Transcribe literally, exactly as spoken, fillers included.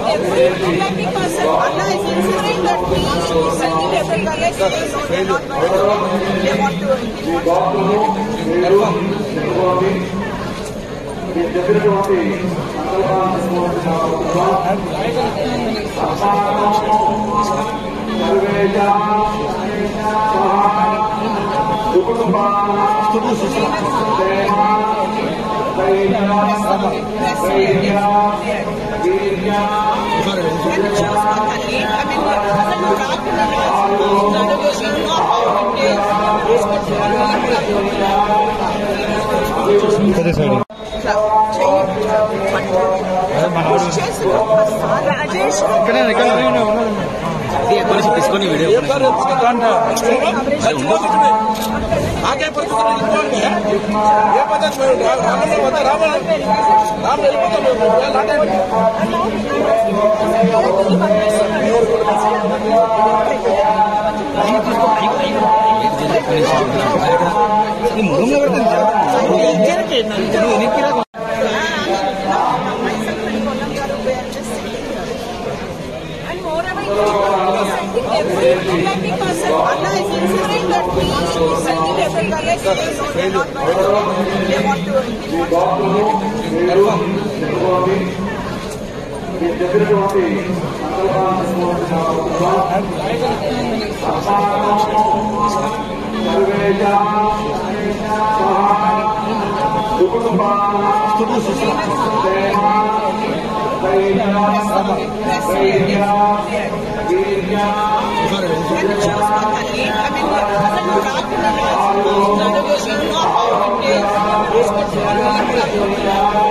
every person, Allah is insisting that we sending every guy so they not they want to తీసుకొని video every person, Allah is insisting that we sending every guy so they not they want to I mean,